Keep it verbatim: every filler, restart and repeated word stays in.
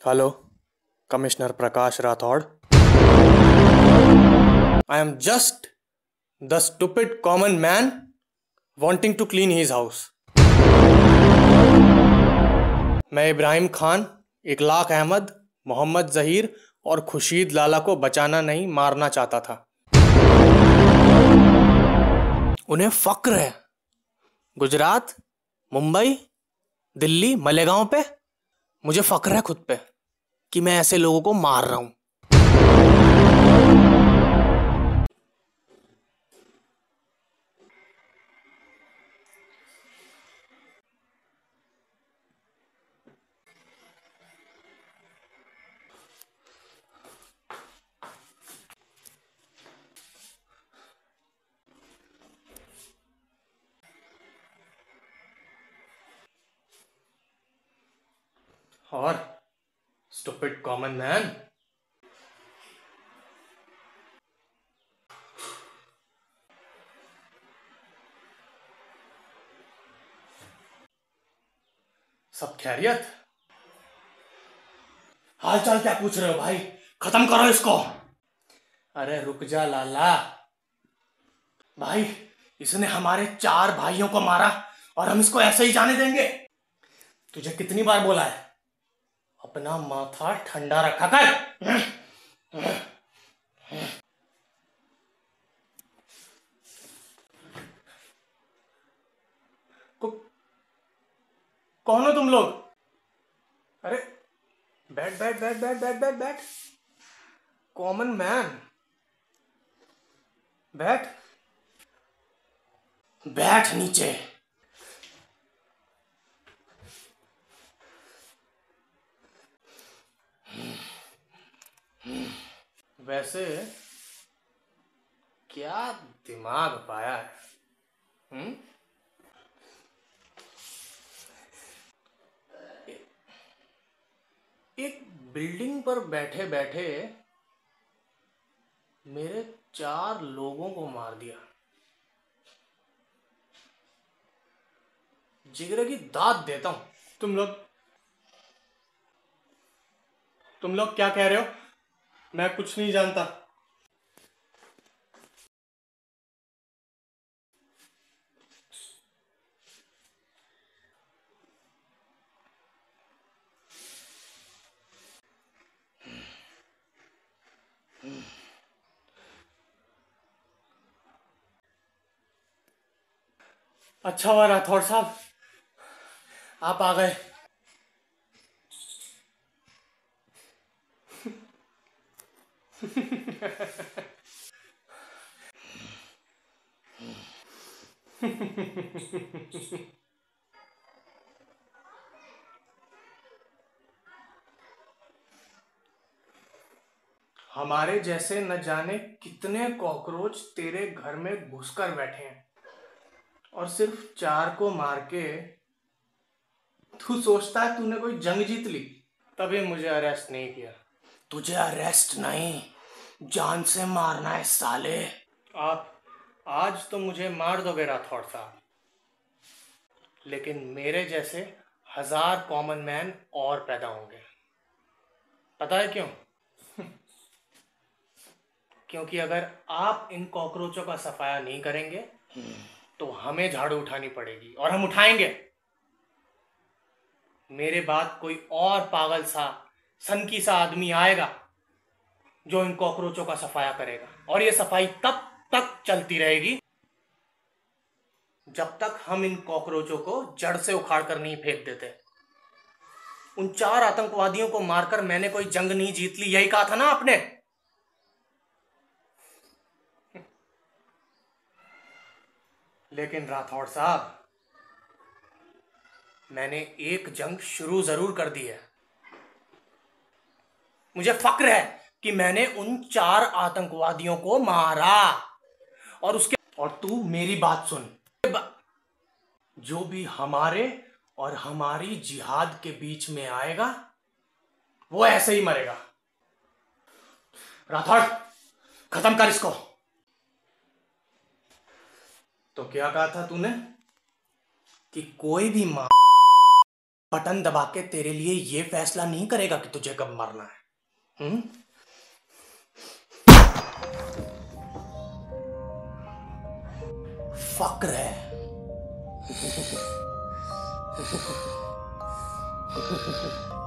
Hello, Commissioner Prakash Rathod. I am just the stupid common man wanting to clean his house. मैं इब्राहिम खान, इकलाक अहमद, मोहम्मद जहीर और खुशीद लाला को बचाना नहीं मारना चाहता था। उन्हें फक्र है गुजरात, मुंबई, दिल्ली, मलेगांव पे। मुझे फक्र है खुद पे कि मैं ऐसे लोगों को मार रहा हूं। और स्टूपिड कॉमन मैन, सब खैरियत? हाल चाल क्या पूछ रहे हो भाई? खत्म करो इसको। अरे रुक जा लाला भाई, इसने हमारे चार भाइयों को मारा और हम इसको ऐसे ही जाने देंगे? तुझे कितनी बार बोला है अपना माथा ठंडा रखा कर। कौन हो तुम लोग? अरे बैठ बैठ बैठ बैठ बैठ बैठ बैठ कॉमन मैन, बैठ बैठ नीचे। वैसे क्या दिमाग पाया है? हम्म एक बिल्डिंग पर बैठे बैठे मेरे चार लोगों को मार दिया। जिगरे की दाद देता हूं। तुम लोग तुम लोग क्या कह रहे हो? मैं कुछ नहीं जानता। अच्छा हुआ राठौड़ साहब आप आ गए। हमारे जैसे न जाने कितने कॉकरोच तेरे घर में घुसकर बैठे हैं और सिर्फ चार को मार के तू सोचता है तूने कोई जंग जीत ली, तभी मुझे अरेस्ट नहीं किया। तुझे अरेस्ट नहीं, जान से मारना है साले। आप आज तो मुझे मार दोगे राठौड़ साहब, लेकिन मेरे जैसे हजार कॉमन मैन और पैदा होंगे। पता है क्यों? क्योंकि अगर आप इन कॉकरोचों का सफाया नहीं करेंगे तो हमें झाड़ू उठानी पड़ेगी और हम उठाएंगे। मेरे बाद कोई और पागल सा सनकी सा आदमी आएगा जो इन कॉकरोचों का सफाया करेगा, और ये सफाई तब तक चलती रहेगी जब तक हम इन कॉकरोचों को जड़ से उखाड़ कर नहीं फेंक देते। उन चार आतंकवादियों को मारकर मैंने कोई जंग नहीं जीत ली, यही कहा था ना आपने? लेकिन राठौड़ साहब, मैंने एक जंग शुरू जरूर कर दी है। मुझे फक्र है कि मैंने उन चार आतंकवादियों को मारा। और उसके और तू मेरी बात सुन, जो भी हमारे और हमारी जिहाद के बीच में आएगा वो ऐसे ही मरेगा। राठौड़, खत्म कर इसको। तो क्या कहा था तूने कि कोई भी मां बटन दबा के तेरे लिए ये फैसला नहीं करेगा कि तुझे कब मरना है। हम्म फक्र है।